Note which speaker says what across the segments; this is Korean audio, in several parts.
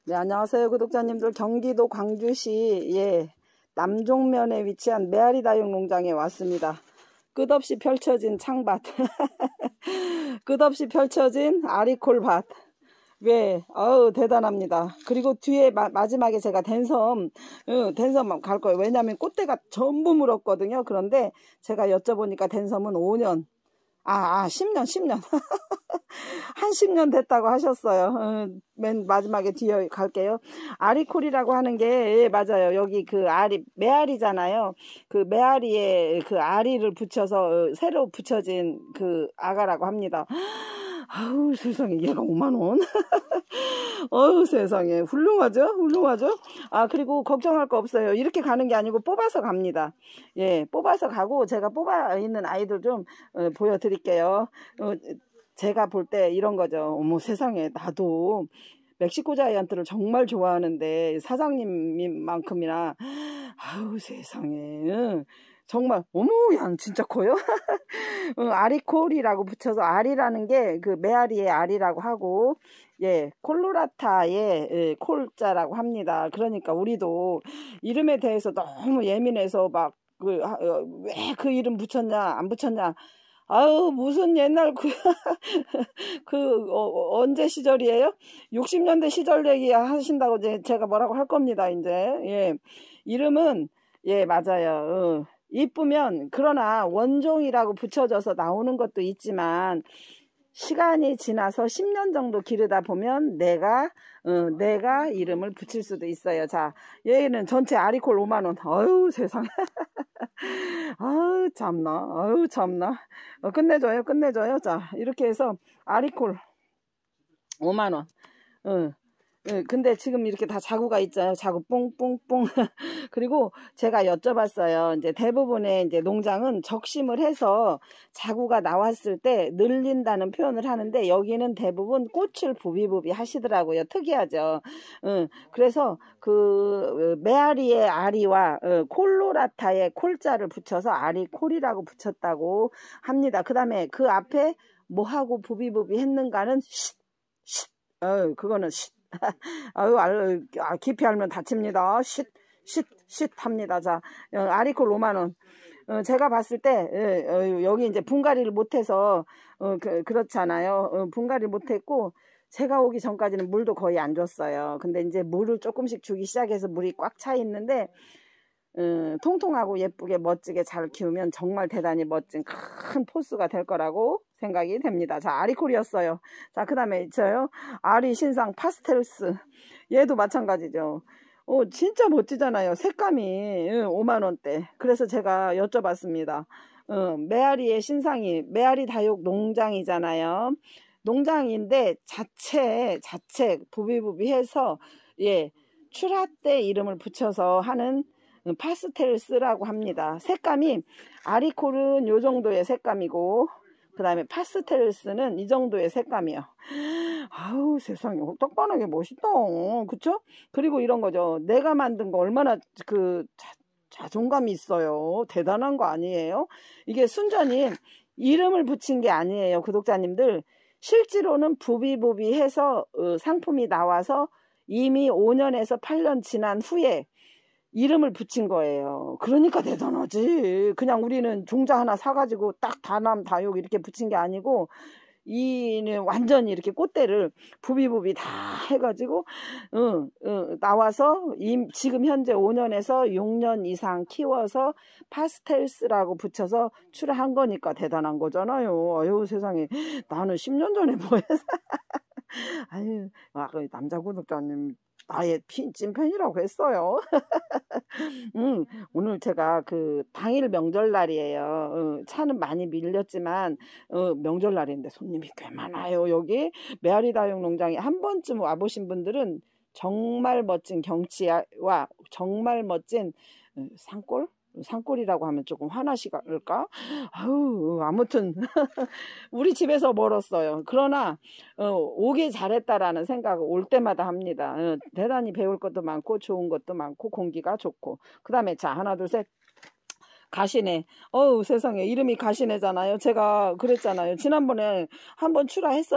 Speaker 1: 네, 안녕하세요, 구독자님들. 경기도 광주시 남종면에 위치한 메아리 다육 농장에 왔습니다. 끝없이 펼쳐진 창밭, 끝없이 펼쳐진 아리콜밭. 어우, 대단합니다. 그리고 뒤에 마지막에 제가 댄섬 갈 거예요. 왜냐하면 꽃대가 전부 물었거든요. 그런데 제가 여쭤보니까 댄섬은 5년, 10년. 한 10년 됐다고 하셨어요. 맨 마지막에 뒤에 갈게요. 아리콜이라고 하는 게, 맞아요. 여기 그 메아리잖아요. 그 메아리에 그 아리를 붙여서 새로 붙여진 그 아가라고 합니다. 아우, 세상에, 얘가 5만원? 어우, 세상에. 훌륭하죠? 그리고 걱정할 거 없어요. 이렇게 가는 게 아니고 뽑아서 갑니다. 뽑아서 가고, 제가 뽑아 있는 아이들 좀 보여드릴게요. 제가 볼 때 이런 거죠. 어머, 세상에, 나도 멕시코 자이언트를 정말 좋아하는데 사장님만큼이나, 아우, 세상에, 정말, 어머, 양 진짜 커요. 아리콜이라고 붙여서, 아리라는 게 그 메아리의 아리라고 하고, 콜로라타의 콜자라고 합니다. 그러니까 우리도 이름에 대해서 너무 예민해서 막 왜 그 이름 붙였냐 안 붙였냐, 아유, 무슨 옛날 언제 시절이에요? 60년대 시절 얘기 하신다고 이제 제가 뭐라고 할 겁니다, 이제. 이름은, 맞아요. 이쁘면, 그러나 원종이라고 붙여져서 나오는 것도 있지만, 시간이 지나서 10년 정도 기르다 보면 내가 이름을 붙일 수도 있어요. 자, 얘는 전체 아리콜 5만원. 아유, 세상에. 아유, 참나. 끝내줘요. 자, 이렇게 해서 아리콜 5만원. 근데 지금 이렇게 다 자구가 있잖아요. 자구 뽕뽕뽕. 그리고 제가 여쭤봤어요. 이제 대부분의 이제 농장은 적심을 해서 자구가 나왔을 때 늘린다는 표현을 하는데, 여기는 대부분 꽃을 부비부비 하시더라고요. 특이하죠. 그래서 그 메아리의 아리와 콜로라타의 콜자를 붙여서 아리콜이라고 붙였다고 합니다. 그 다음에 그 앞에 뭐하고 부비부비 했는가는 쉿. 그거는 쉿. 깊이 알면 다칩니다. 쉿 합니다. 자, 아리콜 5만원. 제가 봤을 때, 여기 이제 분갈이를 못해서, 그렇잖아요. 분갈이를 못했고, 제가 오기 전까지는 물도 거의 안 줬어요. 근데 이제 물을 조금씩 주기 시작해서 물이 꽉 차 있는데, 통통하고 예쁘게 멋지게 잘 키우면 정말 대단히 멋진 큰 포스가 될 거라고 생각이 됩니다. 자, 아리콜이었어요. 자, 그 다음에 있어요. 아리 신상 파스텔스. 얘도 마찬가지죠. 진짜 멋지잖아요. 색감이 5만원대. 그래서 제가 여쭤봤습니다. 메아리의 신상이 메아리 다육 농장이잖아요. 농장인데 자체 부비부비해서 출하 때 이름을 붙여서 하는 파스텔스라고 합니다. 색감이 아리콜은 요 정도의 색감이고, 그 다음에 파스텔스는 이 정도의 색감이요. 아우, 세상에, 떡반하게 멋있다. 그쵸? 그리고 이런 거죠. 내가 만든 거 얼마나 자존감이 있어요. 대단한 거 아니에요? 이게 순전히 이름을 붙인 게 아니에요, 구독자님들. 실제로는 부비부비해서 상품이 나와서 이미 5년에서 8년 지난 후에 이름을 붙인 거예요. 그러니까 대단하지. 그냥 우리는 종자 하나 사가지고 딱 다남 다육 이렇게 붙인 게 아니고, 이는 완전히 이렇게 꽃대를 부비부비 다 해가지고 나와서 지금 현재 5년에서 6년 이상 키워서 파스텔스라고 붙여서 출하한 거니까 대단한 거잖아요. 아유, 세상에, 나는 10년 전에 뭐해서 아유, 그 남자 구독자님 나의 찐팬이라고 했어요. 오늘 제가 그 당일 명절날이에요. 차는 많이 밀렸지만 명절날인데 손님이 꽤 많아요. 여기 메아리 다육 농장에 한 번쯤 와보신 분들은 정말 멋진 경치와 정말 멋진 산골이라고 하면 조금 화나실까? 아유, 아무튼 우리 집에서 멀었어요. 그러나 오길 잘했다라는 생각을 올 때마다 합니다. 대단히 배울 것도 많고 좋은 것도 많고 공기가 좋고. 그 다음에 자, 하나 둘 셋. 가시네. 어우, 세상에, 이름이 가시네잖아요. 제가 그랬잖아요. 지난번에 한번 출하했었죠?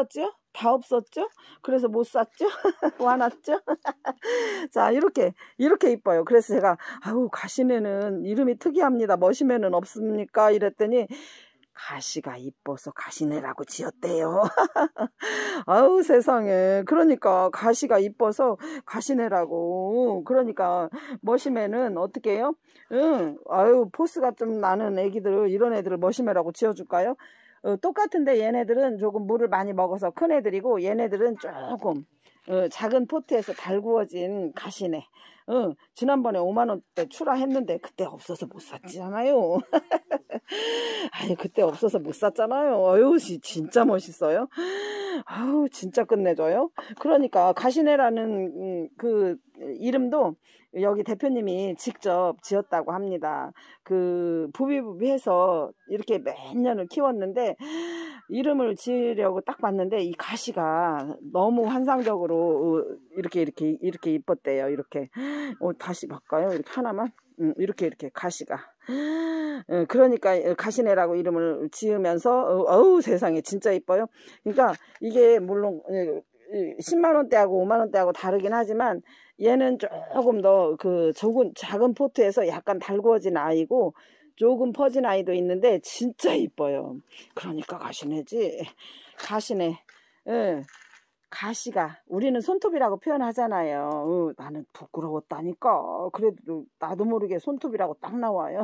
Speaker 1: 다 없었죠? 그래서 못 샀죠? 와놨죠? 자, 이렇게 이뻐요. 그래서 제가, 아우, 가시네는 이름이 특이합니다. 머시매는 없습니까? 이랬더니, 가시가 이뻐서 가시네라고 지었대요. 아우, 세상에. 그러니까 가시가 이뻐서 가시네라고. 그러니까 머시매는 어떻게 해요? 응, 아유, 포스가 좀 나는 애기들, 이런 애들을 머시매라고 지어줄까요? 똑같은데 얘네들은 조금 물을 많이 먹어서 큰 애들이고, 얘네들은 조금 작은 포트에서 달구어진 가시네. 지난번에 5만원대 출하했는데 그때 없어서 못 샀잖아요. 아유, 그때 없어서 못 샀잖아요. 아유, 진짜 멋있어요. 아우, 진짜 끝내줘요. 그러니까 가시네라는 그 이름도 여기 대표님이 직접 지었다고 합니다. 그 부비부비해서 이렇게 몇 년을 키웠는데, 이름을 지으려고 딱 봤는데 이 가시가 너무 환상적으로 이렇게 이뻤대요. 이렇게 다시 바꿔요. 이렇게 하나만. 이렇게 가시가. 그러니까 가시네라고 이름을 지으면서 어우, 세상에 진짜 이뻐요. 그러니까 이게 물론 10만원대하고 5만원대하고 다르긴 하지만, 얘는 조금 더 그 작은 포트에서 약간 달구어진 아이고, 조금 퍼진 아이도 있는데 진짜 이뻐요. 그러니까 가시네지. 가시네. 예. 가시가, 우리는 손톱이라고 표현하잖아요. 나는 부끄러웠다니까. 그래도 나도 모르게 손톱이라고 딱 나와요.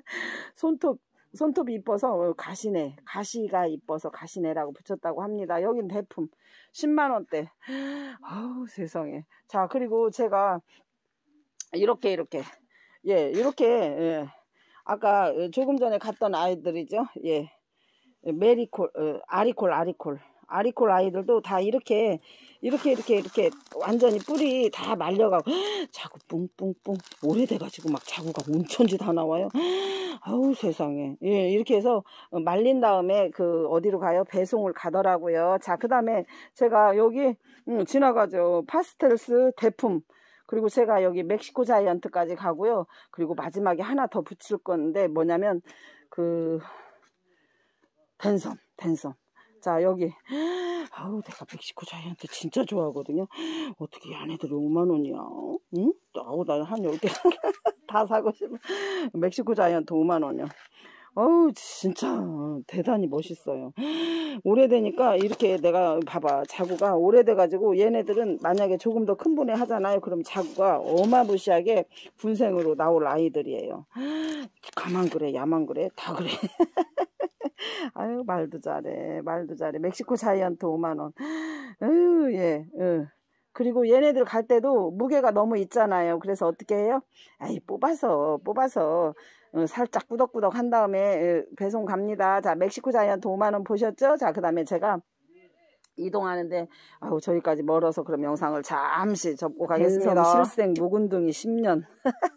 Speaker 1: 손톱이 이뻐서 가시네. 가시가 이뻐서 가시네라고 붙였다고 합니다. 여긴 대품 10만원대. 아우, 세상에. 자, 그리고 제가 이렇게 예, 이렇게 아까 조금 전에 갔던 아이들이죠. 예, 메리콜, 아리콜 아이들도 다 이렇게 완전히 뿌리 다 말려가고 자꾸 뿡뿡뿡 오래돼가지고 막 자구가 온천지 다 나와요. 아우, 세상에. 예, 이렇게 해서 말린 다음에 그 어디로 가요? 배송을 가더라고요. 자, 그 다음에 제가 여기 지나가죠. 파스텔스 대품. 그리고 제가 여기 멕시코 자이언트까지 가고요. 그리고 마지막에 하나 더 붙일 건데 뭐냐면 그 댄섬. 자, 여기 아우, 내가 멕시코 자이언트 진짜 좋아하거든요. 어떻게 이 안에들이 5만원이야? 응? 아우, 나 한 10개 다 사고 싶어. 멕시코 자이언트 5만원이요. 어우, 진짜 대단히 멋있어요. 오래되니까 이렇게 내가 봐봐, 자구가 오래돼가지고 얘네들은 만약에 조금 더 큰 분해 하잖아요. 그럼 자구가 어마무시하게 분생으로 나올 아이들이에요. 가만 그래, 야만 그래, 다 그래. 아유, 말도 잘해. 멕시코 자이언트 5만원. 아유, 예. 그리고 얘네들 갈 때도 무게가 너무 있잖아요. 그래서 어떻게 해요? 아이, 뽑아서 살짝 꾸덕꾸덕 한 다음에 배송 갑니다. 자, 멕시코 자이언트 5만원 보셨죠? 자, 그 다음에 제가 이동하는데, 아우, 저기까지 멀어서 그럼 영상을 잠시 접고 가겠습니다. 댄섬 실생 묵은둥이 10년.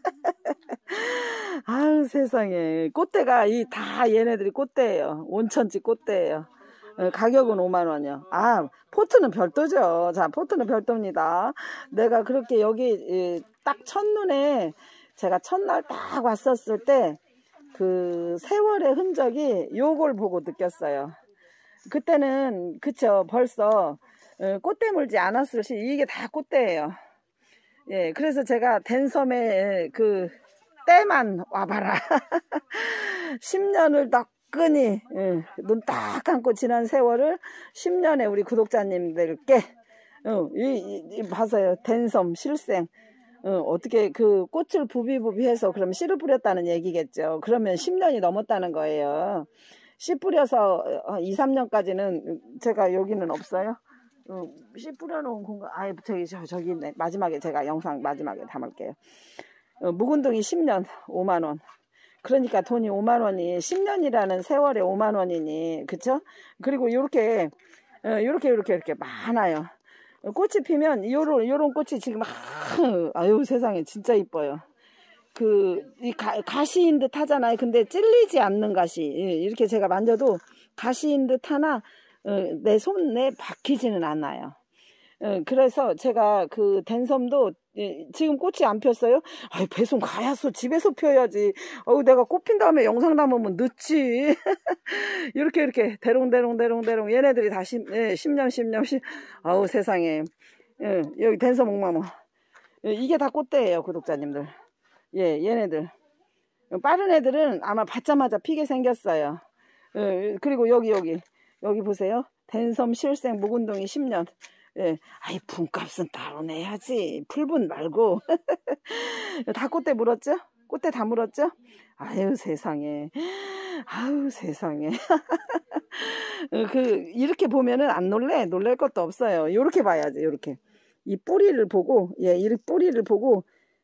Speaker 1: 아유, 세상에. 꽃대가 다 얘네들이 꽃대예요. 온천지 꽃대예요. 가격은 5만원이요. 아, 포트는 별도죠. 자, 포트는 별도입니다. 내가 그렇게 여기 딱 첫눈에, 제가 첫날 딱 왔었을 때 그 세월의 흔적이 요걸 보고 느꼈어요. 그때는 그쵸, 벌써 꽃대 물지 않았을 시 이게 다 꽃대예요. 예, 그래서 제가 댄섬에 그 때만 와봐라. 10년을 덕끈히 눈 딱 감고 지난 세월을 10년에 우리 구독자님들께 봐서요. 댄섬 실생 어떻게 그 꽃을 부비부비해서 그럼 씨를 뿌렸다는 얘기겠죠. 그러면 10년이 넘었다는 거예요. 씨 뿌려서 2, 3년까지는 제가 여기는 없어요. 씨 뿌려놓은 공간, 아예 저기 있네. 마지막에 제가 영상 마지막에 담을게요. 묵은둥이 10년 5만원. 그러니까 돈이 5만원이 10년이라는 세월에 5만원이니, 그쵸? 그리고 이렇게 많아요. 꽃이 피면 요런 꽃이 지금 아유, 세상에 진짜 이뻐요. 이 가시인 듯 하잖아요. 근데 찔리지 않는 가시. 이렇게 제가 만져도 가시인 듯 하나 내 손에 박히지는 않아요. 그래서 제가 그 댄섬도 지금 꽃이 안 폈어요? 아이, 배송 가야서 집에서 펴야지. 내가 꽃 핀 다음에 영상 담으면 늦지. 이렇게 대롱대롱 얘네들이 다 10년. 아우 세상에. 여기 댄섬 옥마모. 이게 다 꽃대예요, 구독자님들. 얘네들. 빠른 애들은 아마 받자마자 피게 생겼어요. 그리고 여기 보세요. 댄섬 실생 묵은둥이 10년. 아이, 분값은 따로 내야지. 풀분 말고. 다 꽃대 물었죠? 꽃대 다 물었죠? 아유, 세상에. 아유, 세상에. 이렇게 보면은 안 놀랄 것도 없어요. 요렇게 봐야지, 요렇게. 이 뿌리를 보고, 이 뿌리를 보고,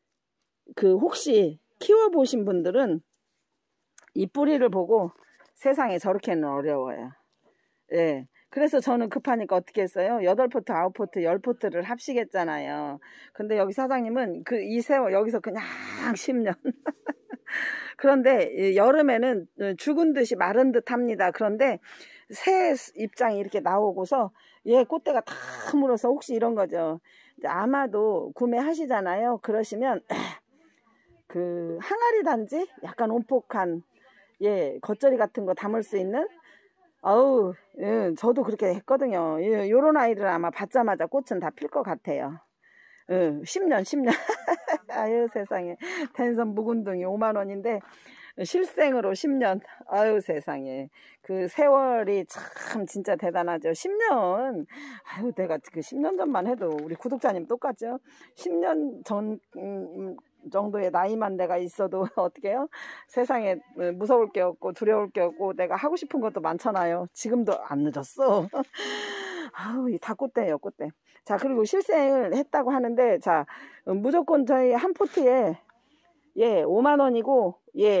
Speaker 1: 혹시 키워보신 분들은 이 뿌리를 보고 세상에 저렇게는 어려워요. 그래서 저는 급하니까 어떻게 했어요? 8포트, 9포트, 10포트를 합시겠잖아요. 근데 여기 사장님은 이 세월 여기서 그냥 10년. 그런데 여름에는 죽은 듯이 마른 듯 합니다. 그런데 새 입장이 이렇게 나오고서 꽃대가 다 물어서 혹시 이런 거죠. 아마도 구매하시잖아요. 그러시면 항아리 단지 약간 온폭한 겉절이 같은 거 담을 수 있는 저도 그렇게 했거든요. 요런 아이들은 아마 받자마자 꽃은 다 필 것 같아요. 10년. 아유, 세상에. 댄섬 묵은둥이 5만원인데, 실생으로 10년. 아유, 세상에. 세월이 참 진짜 대단하죠. 10년. 아유, 내가 10년 전만 해도 우리 구독자님 똑같죠? 10년 전, 정도의 나이만 내가 있어도 어떻게 해요? 세상에 무서울 게 없고 두려울 게 없고 내가 하고 싶은 것도 많잖아요. 지금도 안 늦었어. 아우, 다 꽃대예요, 꽃대. 자, 그리고 실생을 했다고 하는데, 자, 무조건 저희 한 포트에 5만원이고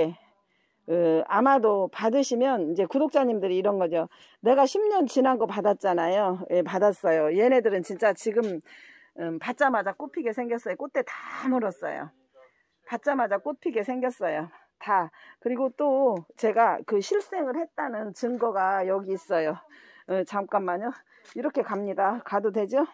Speaker 1: 아마도 받으시면 이제 구독자님들이 이런 거죠. 내가 10년 지난 거 받았잖아요. 받았어요. 얘네들은 진짜 지금 받자마자 꽃피게 생겼어요. 꽃대 다 물었어요. 받자마자 꽃피게 생겼어요. 다. 그리고 또 제가 실생을 했다는 증거가 여기 있어요. 잠깐만요. 이렇게 갑니다. 가도 되죠?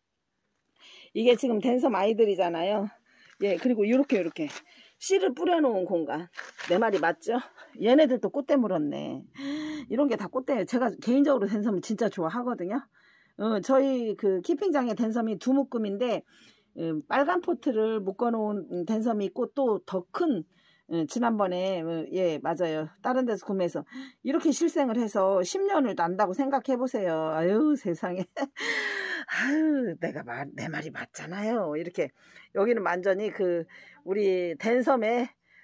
Speaker 1: 이게 지금 댄섬 아이들이잖아요. 그리고 이렇게 씨를 뿌려놓은 공간. 내 말이 맞죠? 얘네들도 꽃대 물었네. 이런 게 다 꽃대예요. 제가 개인적으로 댄섬을 진짜 좋아하거든요. 저희 키핑장의 댄섬이 두 묶음인데 빨간 포트를 묶어놓은 댄섬이 있고 또 더 큰 지난번에 맞아요. 다른 데서 구매해서 이렇게 실생을 해서 10년을 난다고 생각해 보세요. 아유, 세상에. 아유, 내 말이 맞잖아요. 이렇게 여기는 완전히 우리 댄섬의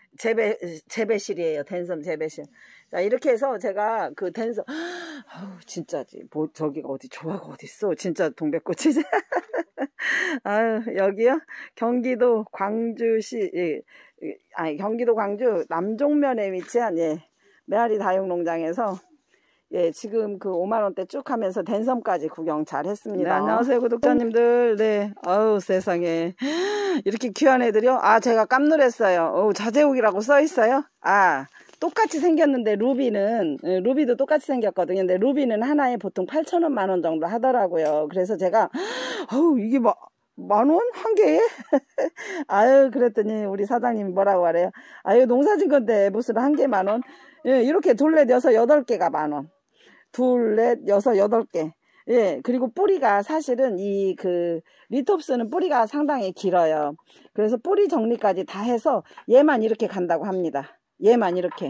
Speaker 1: 재배실이에요. 댄섬 재배실. 자, 이렇게 해서 제가 댄섬 진짜지. 뭐 저기가 어디 조화가 어디 있어. 진짜 동백꽃이지. 아유, 여기요? 경기도 광주시 경기도 광주 남종면에 위치한 메아리 다육농장에서 지금 5만원대 쭉 하면서 댄섬까지 구경 잘 했습니다. 네, 안녕하세요, 구독자님들. 네, 아우, 세상에. 이렇게 귀한 애들이요? 제가 깜놀했어요. 자재옥이라고 써있어요? 똑같이 생겼는데, 루비도 똑같이 생겼거든요. 근데 루비는 하나에 보통 8,000원, 만원 정도 하더라고요. 그래서 제가, 이게 만원? 한 개에? 아유, 그랬더니 우리 사장님이 뭐라고 하래요? 농사진 건데 무슨 한 개 만원? 이렇게 둘넷 여섯 8개가 만원. 둘넷 여섯 8개. 그리고 뿌리가 사실은 리톱스는 뿌리가 상당히 길어요. 그래서 뿌리 정리까지 다 해서 얘만 이렇게 간다고 합니다. 얘만 이렇게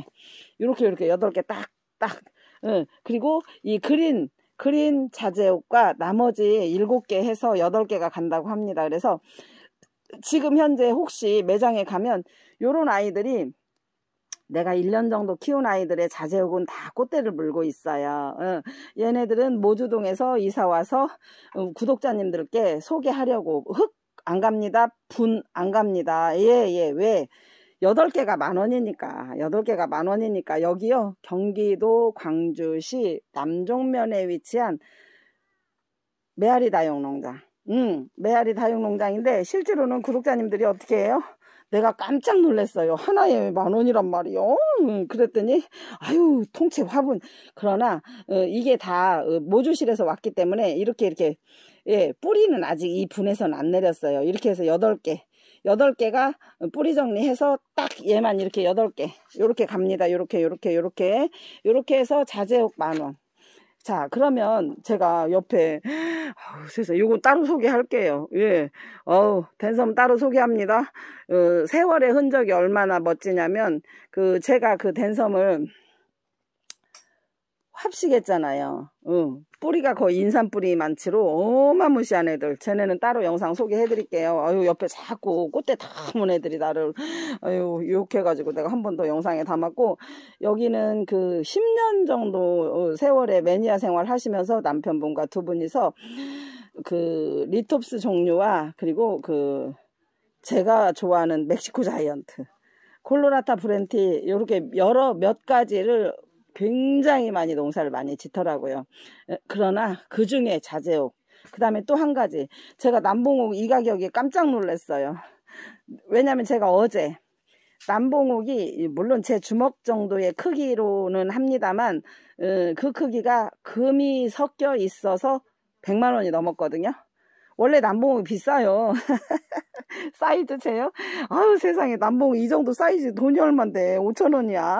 Speaker 1: 8개 딱. 그리고 이 그린 자재옥과 나머지 7개 해서 8개가 간다고 합니다. 그래서 지금 현재 혹시 매장에 가면 요런 아이들이 내가 1년 정도 키운 아이들의 자재옥은 다 꽃대를 물고 있어요. 얘네들은 모주동에서 이사와서 구독자님들께 소개하려고 흙 안 갑니다. 분 안 갑니다. 왜? 8개가 만원이니까 여기요. 경기도 광주시 남종면에 위치한 메아리 다육농장. 메아리 다육농장인데 실제로는 구독자님들이 어떻게 해요? 내가 깜짝 놀랐어요. 하나에 10,000원이란 말이요. 그랬더니 아유 통째 화분. 그러나 이게 다 모주실에서 왔기 때문에 이렇게 예, 뿌리는 아직 이 분에서는 안 내렸어요. 이렇게 해서 8개가 뿌리 정리해서 딱 얘만 이렇게 8개 요렇게 갑니다. 요렇게 해서 자재옥 10,000원. 자, 그러면 제가 옆에 세상에 요거 따로 소개할게요. 예, 댄섬 따로 소개합니다. 세월의 흔적이 얼마나 멋지냐면 제가 그 댄섬을 합식했잖아요. 뿌리가 거의 인삼뿌리 많지로 어마무시한 애들. 쟤네는 따로 영상 소개해드릴게요. 아유, 옆에 자꾸 꽃대 담은 애들이 나를 아유 욕해가지고 내가 한 번 더 영상에 담았고, 여기는 그 10년 정도 세월의 매니아 생활 하시면서 남편분과 두 분이서 그 리톱스 종류와 그리고 그 제가 좋아하는 멕시코 자이언트, 콜로라타 브렌티 이렇게 몇 가지를 굉장히 많이 농사를 많이 짓더라고요. 그러나 그 중에 자재옥, 그 다음에 또 한 가지, 제가 남봉옥 이 가격에 깜짝 놀랐어요. 왜냐면 제가 어제 남봉옥이 물론 제 주먹 정도의 크기로는 합니다만 그 크기가 금이 섞여 있어서 100,000원이 넘었거든요. 원래 남봉옥이 비싸요. 사이즈 재요? 아유 세상에, 남봉 이 정도 사이즈 돈이 얼만데 5,000원이야.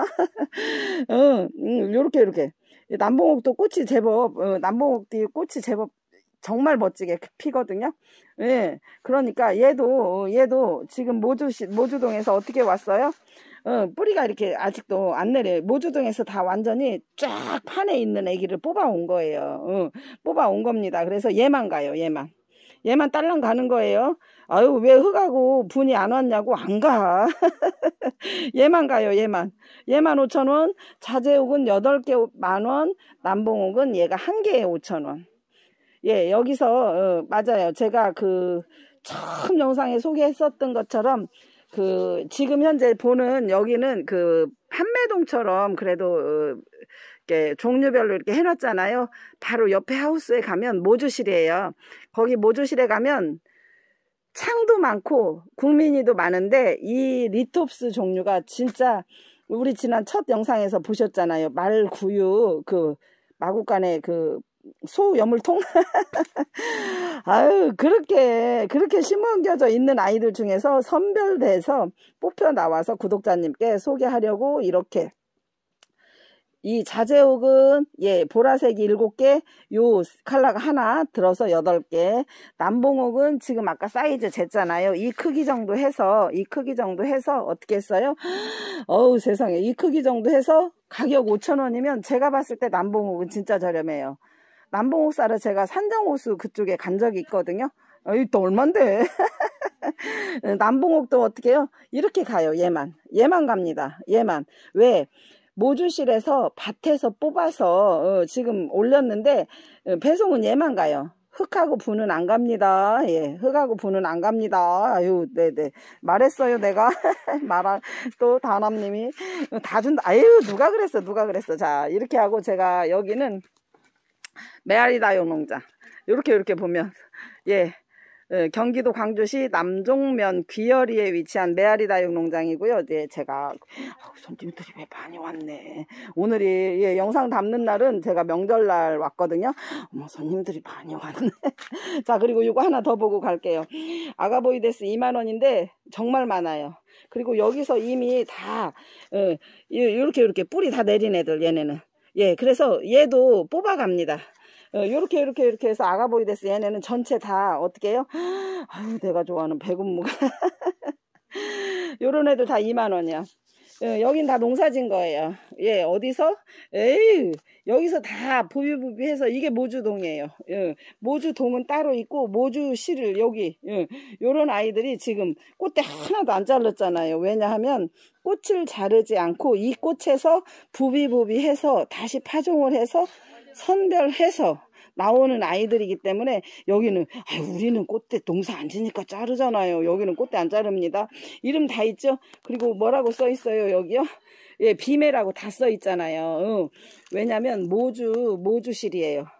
Speaker 1: 요렇게 남봉옥도 꽃이 제법 남봉옥도 꽃이 제법 정말 멋지게 피거든요. 예, 그러니까 얘도 지금 모주동에서 어떻게 왔어요? 뿌리가 이렇게 아직도 안 내려요. 모주동에서 다 완전히 쫙 판에 있는 애기를 뽑아온 거예요. 뽑아온 겁니다. 그래서 얘만 가요. 얘만 딸랑 가는 거예요. 아유, 왜 흙하고 분이 안 왔냐고. 안 가. 얘만 가요. 얘만 5,000원. 자재옥은 8개 10,000원. 남봉옥은 얘가 1개에 5,000원. 예, 여기서 맞아요. 제가 그 처음 영상에 소개했었던 것처럼 지금 현재 보는 여기는 그 판매동처럼 그래도 이렇게 종류별로 이렇게 해놨잖아요. 바로 옆에 하우스에 가면 모주실이에요. 거기 모주실에 가면 창도 많고 국민이도 많은데 이 리톱스 종류가 진짜 우리 지난 첫 영상에서 보셨잖아요. 말구유 그 마구간에 그 소여물통 아유 그렇게 심어겨져 있는 아이들 중에서 선별돼서 뽑혀 나와서 구독자님께 소개하려고 이렇게. 이 자재옥은 예 보라색이 7개, 요 컬러가 하나 들어서 8개. 남봉옥은 지금 아까 사이즈 쟀잖아요. 이 크기 정도 해서 어떻게 했어요? 어우 세상에, 이 크기 정도 해서 가격 5,000원이면 제가 봤을 때 남봉옥은 진짜 저렴해요. 남봉옥 사러 제가 산정호수 그쪽에 간 적이 있거든요. 또 얼만데. 남봉옥도 어떻게 해요? 이렇게 가요. 얘만 갑니다. 왜? 모주실에서 밭에서 뽑아서 지금 올렸는데 배송은 얘만 가요. 흙하고 분은 안 갑니다. 예, 흙하고 분은 안 갑니다. 아유, 네네. 말했어요, 내가. 또 다남님이 다 준다. 아유, 누가 그랬어. 자, 이렇게 하고 제가 여기는 메아리다용 농장. 이렇게 보면, 예. 경기도 광주시 남종면 귀여리에 위치한 메아리다육 농장이고요. 네, 제가 손님들이 왜 많이 왔네. 오늘이 예, 영상 담는 날은 제가 명절날 왔거든요. 어머, 손님들이 많이 왔네. 자, 그리고 이거 하나 더 보고 갈게요. 아가보이데스 20,000원인데 정말 많아요. 그리고 여기서 이미 다 이렇게 뿌리 다 내린 애들, 얘네는. 예, 그래서 얘도 뽑아갑니다. 요렇게 해서 아가보이데스 얘네는 전체 다 어떻게 해요? 아유, 내가 좋아하는 백운무가 요런 애들 다 20,000원이야. 여긴 다 농사진 거예요. 예, 어디서? 에이, 여기서 다 부비부비해서 이게 모주동이에요. 모주동은 따로 있고 모주실을 여기 요런 아이들이 지금 꽃대 하나도 안 잘랐잖아요. 왜냐하면 꽃을 자르지 않고 이 꽃에서 부비부비해서 다시 파종을 해서 선별해서 나오는 아이들이기 때문에 여기는 우리는 꽃대 농사 안 지니까 자르잖아요. 여기는 꽃대 안 자릅니다. 이름 다 있죠. 그리고 뭐라고 써 있어요 여기요? 예, 비매라고 다 써 있잖아요. 왜냐면 모주실이에요.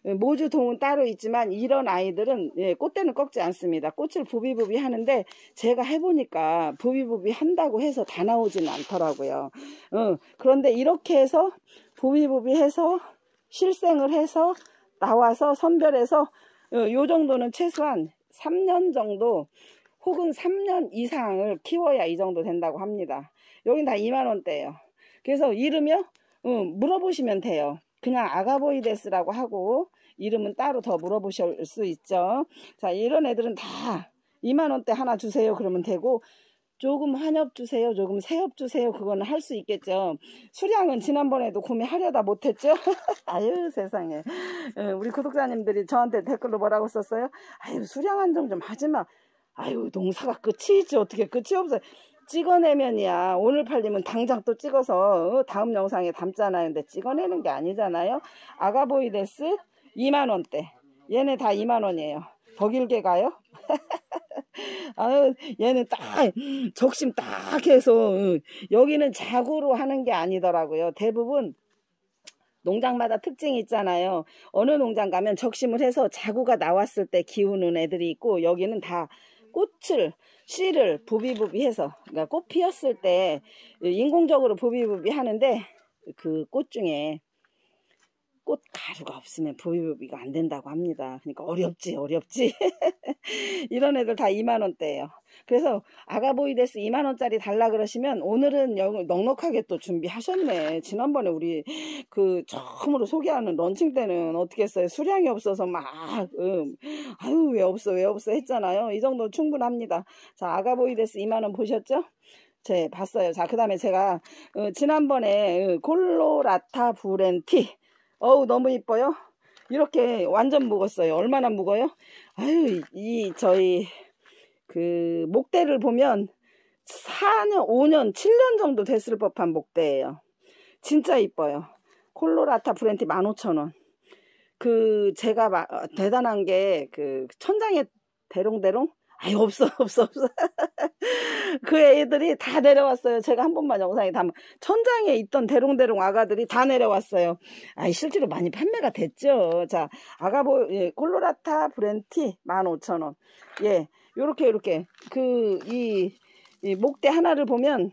Speaker 1: 모주동은 따로 있지만 이런 아이들은 꽃대는 꺾지 않습니다. 꽃을 부비부비 하는데 제가 해보니까 부비부비 한다고 해서 다 나오지는 않더라고요. 그런데 이렇게 해서 부비부비 해서 실생을 해서 나와서 선별해서 요 정도는 최소한 3년 정도 혹은 3년 이상을 키워야 이 정도 된다고 합니다. 여긴 다 2만원대예요. 그래서 이름이요? 물어보시면 돼요. 그냥 아가보이데스라고 하고 이름은 따로 더 물어보실 수 있죠. 자, 이런 애들은 다 2만원대 하나 주세요 그러면 되고, 조금 한엽 주세요, 조금 새엽 주세요, 그거는 할 수 있겠죠. 수량은 지난번에도 구매하려다 못했죠. 아유 세상에. 우리 구독자님들이 저한테 댓글로 뭐라고 썼어요? 아유 수량 한정 좀 하지마. 아유 농사가 끝이지 어떻게 끝이 없어요. 찍어내면이야. 오늘 팔리면 당장 또 찍어서 다음 영상에 담잖아요. 근데 찍어내는 게 아니잖아요. 아가보이데스 2만원대. 얘네 다 2만원이에요. 더 길게 가요? 아유, 얘는 딱 적심 딱 해서 여기는 자구로 하는 게 아니더라고요. 대부분 농장마다 특징이 있잖아요. 어느 농장 가면 적심을 해서 자구가 나왔을 때 기우는 애들이 있고, 여기는 다 꽃을 씨를 부비부비 해서, 그러니까 꽃 피었을 때 인공적으로 부비부비 하는데 그 꽃 중에 꽃 가루가 없으면 부비부비가 안 된다고 합니다. 그러니까 어렵지. 이런 애들 다 2만원대예요. 그래서 아가보이데스 2만원짜리 달라 그러시면 오늘은 넉넉하게 또 준비하셨네. 지난번에 우리 그 처음으로 소개하는 런칭 때는 어떻게 했어요? 수량이 없어서 막 아유 왜 없어 했잖아요. 이 정도 충분합니다. 자, 아가보이데스 2만원 보셨죠? 제 봤어요. 자, 그 다음에 제가 지난번에 콜로라타 브렌티, 어우 너무 이뻐요. 이렇게 완전 묵었어요. 얼마나 묵어요? 아유, 저희 그 목대를 보면 4년, 5년, 7년 정도 됐을 법한 목대예요. 진짜 이뻐요. 콜로라타 브렌티 15,000원. 그 제가 대단한 게 그 천장에 대롱대롱? 아유 없어. 그 애들이 다 내려왔어요. 제가 한 번만 영상에 담아, 천장에 있던 대롱대롱 아가들이 다 내려왔어요. 아이 실제로 많이 판매가 됐죠. 자, 콜로라타 브렌티 15,000원. 예, 요렇게 그 이 목대 하나를 보면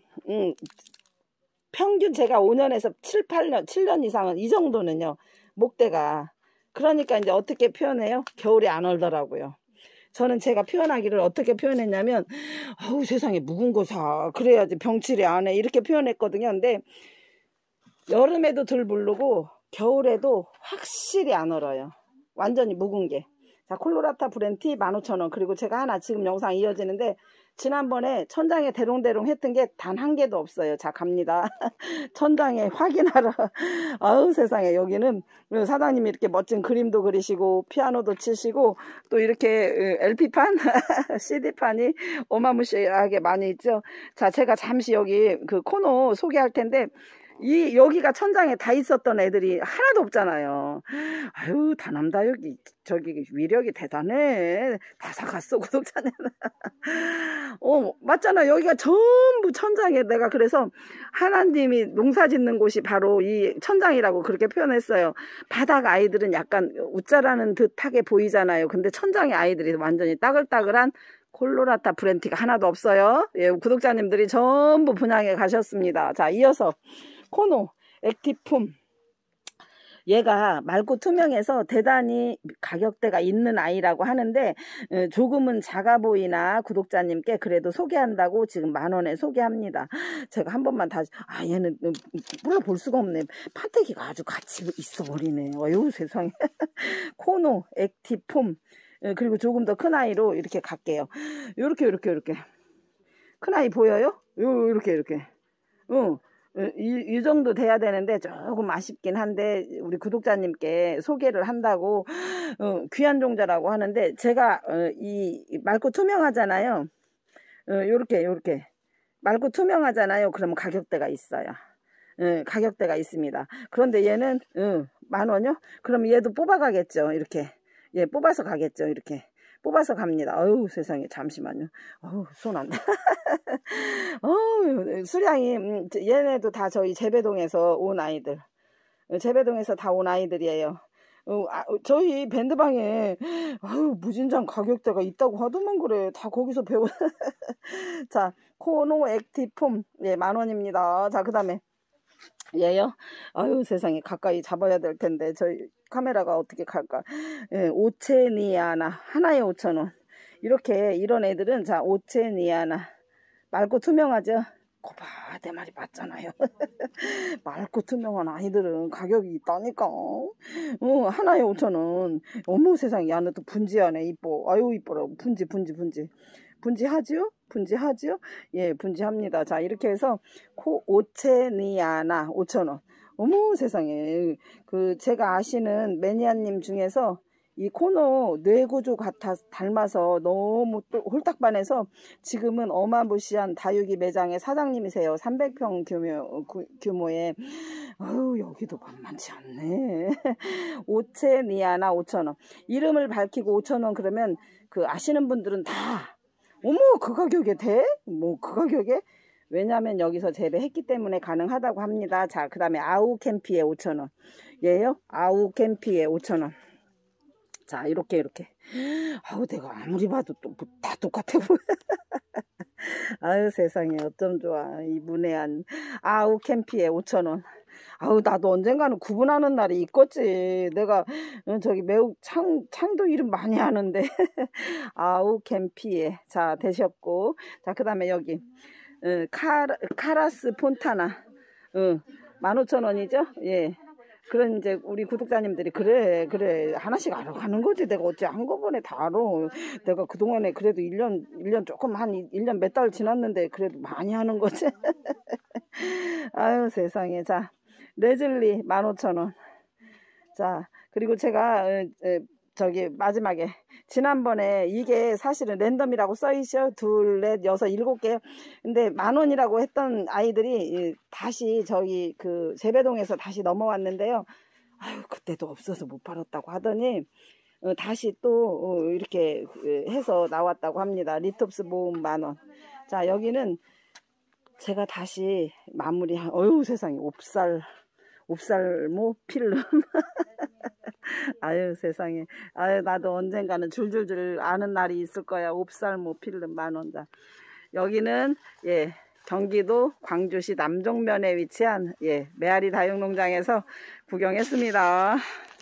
Speaker 1: 평균 제가 5년에서 7년 이상은 이 정도는요 목대가. 그러니까 이제 어떻게 표현해요? 겨울에 안 얼더라고요. 저는 제가 표현하기를 어떻게 표현했냐면, 아우 세상에 묵은 거 사, 그래야지 병치레 안 해, 이렇게 표현했거든요. 근데 여름에도 덜 부르고 겨울에도 확실히 안 얼어요. 완전히 묵은 게. 자, 콜로라타 브렌티 15,000원. 그리고 제가 하나 지금 영상 이어지는데, 지난번에 천장에 대롱대롱 했던 게 단 한 개도 없어요. 자, 갑니다. 천장에 확인하러. 아우 세상에. 여기는 사장님이 이렇게 멋진 그림도 그리시고 피아노도 치시고 또 이렇게 LP판 CD판이 어마무시하게 많이 있죠. 자, 제가 잠시 여기 그 코너 소개할 텐데, 여기가 천장에 다 있었던 애들이 하나도 없잖아요. 아유 다남다육이 저기 위력이 대단해. 다 사갔어 구독자님. 맞잖아. 여기가 전부 천장에, 내가 그래서 하나님이 농사 짓는 곳이 바로 이 천장이라고 그렇게 표현했어요. 바닥 아이들은 약간 웃자라는 듯하게 보이잖아요. 근데 천장의 아이들이 완전히 따글따글한 콜로라타 브렌티가 하나도 없어요. 예, 구독자님들이 전부 분양해 가셨습니다. 자, 이어서 코노 액티품. 얘가 맑고 투명해서 대단히 가격대가 있는 아이라고 하는데, 조금은 작아 보이나 구독자님께 그래도 소개한다고 지금 10,000원에 소개합니다. 제가 한 번만 다시, 얘는 불러볼 수가 없네. 판때기가 아주 같이 있어 버리네. 어휴 세상에. 코노 액티폼. 그리고 조금 더 큰 아이로 이렇게 갈게요. 요렇게 큰 아이 보여요? 이렇게 이 정도 돼야 되는데 조금 아쉽긴 한데, 우리 구독자님께 소개를 한다고 귀한 종자라고 하는데, 제가 이 맑고 투명하잖아요. 요렇게 맑고 투명하잖아요. 그러면 가격대가 있어요. 가격대가 있습니다. 그런데 얘는 10,000원이요? 그럼 얘도 뽑아가겠죠. 이렇게. 예, 뽑아서 가겠죠. 이렇게 뽑아서 갑니다. 어우 세상에. 잠시만요. 어우 손 안 돼. 수량이 얘네도 다 저희 재배동에서 온 아이들. 재배동에서 다 온 아이들이에요. 저희 밴드방에 아유 무진장 가격대가 있다고 하더만 그래. 다 거기서 배워. 자, 코노 액티폼 예, 10,000원입니다. 자, 그 다음에 얘요. 아유 세상에 가까이 잡아야 될 텐데 저희 카메라가 어떻게 갈까. 예, 오체니아나 하나에 5,000원. 이렇게 이런 애들은 자 오체니아나 맑고 투명하죠. 거봐 내 말이 맞잖아요. 맑고 투명한 아이들은 가격이 있다니까. 하나에 5,000원. 어머 세상에 야 너 또 분지하네. 이뻐. 아유 이뻐라. 분지 분지하지요? 분지하지요? 예, 분지합니다. 자, 이렇게 해서 오체니아나 5,000원. 어머 세상에. 그 제가 아시는 매니아님 중에서 이 코너 뇌구조 같아 닮아서 너무 또 홀딱 반해서 지금은 어마무시한 다육이 매장의 사장님이세요. 300평 규모의. 아유 여기도 만만치 않네. 오체니아나 5,000원. 이름을 밝히고 5,000원 그러면 그 아시는 분들은 다 어머 그 가격에 돼? 뭐 그 가격에? 왜냐면 여기서 재배했기 때문에 가능하다고 합니다. 자, 그 다음에 아우캠피에 5,000원. 얘요? 아우캠피에 5,000원. 자, 이렇게. 아우, 내가 아무리 봐도 또 다 똑같아 보여. 아유, 세상에, 어쩜 좋아. 이 문외한 아우캠피에 5,000원. 아우, 나도 언젠가는 구분하는 날이 있겠지. 내가, 저기 매우 창도 이름 많이 하는데. 아우캠피에. 자, 되셨고. 자, 그 다음에 여기. 카라스 폰타나. 15,000원이죠? 예. 그런 이제 우리 구독자님들이 그래 하나씩 알아가는 거지. 내가 어째 한꺼번에 다 알아. 내가 그동안에 그래도 1년 조금 한 1년 몇 달 지났는데 그래도 많이 하는 거지. 아유 세상에. 자, 레즐리 15,000원. 자, 그리고 제가 저기 마지막에 지난번에 이게 사실은 랜덤이라고 써있어요. 2, 4, 6, 7개. 근데 10,000원이라고 했던 아이들이 다시 저기 그 재배동에서 다시 넘어왔는데요. 아유 그때도 없어서 못 팔았다고 하더니 다시 또 이렇게 해서 나왔다고 합니다. 리톱스 모음 10,000원. 자, 여기는 제가 다시 마무리한 어유 세상에 옵살모 필름. 아유 세상에. 아유 나도 언젠가는 줄줄줄 아는 날이 있을 거야. 옵살모 필름 10,000원. 자, 여기는 예 경기도 광주시 남종면에 위치한 예 메아리 다육농장에서 구경했습니다.